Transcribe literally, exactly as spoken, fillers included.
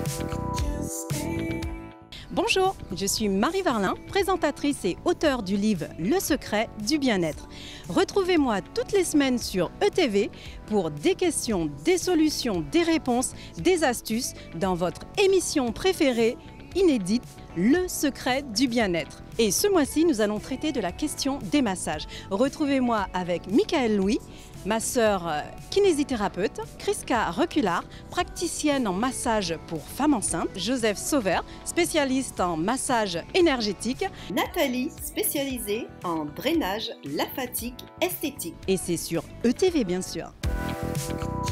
Bonjour, je suis Marie Varlin, présentatrice et auteure du livre Le secret du bien-être. Retrouvez-moi toutes les semaines sur E T V pour des questions, des solutions, des réponses, des astuces dans votre émission préférée, inédite, Le secret du bien-être. Et ce mois-ci, nous allons traiter de la question des massages. Retrouvez-moi avec Michael Louis, ma sœur euh, kinésithérapeute, Kriska Reculard, praticienne en massage pour femmes enceintes, Joseph Sauveur, spécialiste en massage énergétique, Nathalie, spécialisée en drainage lymphatique esthétique. et c'est sur E T V bien sûr.